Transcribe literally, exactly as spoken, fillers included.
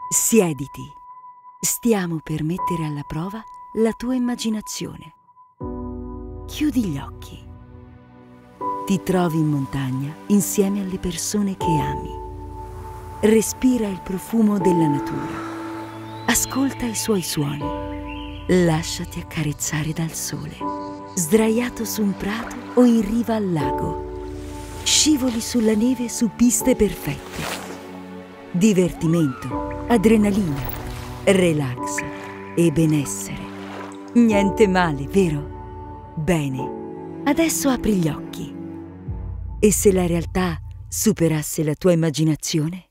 Siediti. Stiamo per mettere alla prova la tua immaginazione. Chiudi gli occhi. Ti trovi in montagna insieme alle persone che ami. Respira il profumo della natura. Ascolta i suoi suoni. Lasciati accarezzare dal sole. Sdraiato su un prato o in riva al lago. Scivoli sulla neve su piste perfette. Divertimento, adrenalina, relax e benessere. Niente male, vero? Bene, adesso apri gli occhi. E se la realtà superasse la tua immaginazione?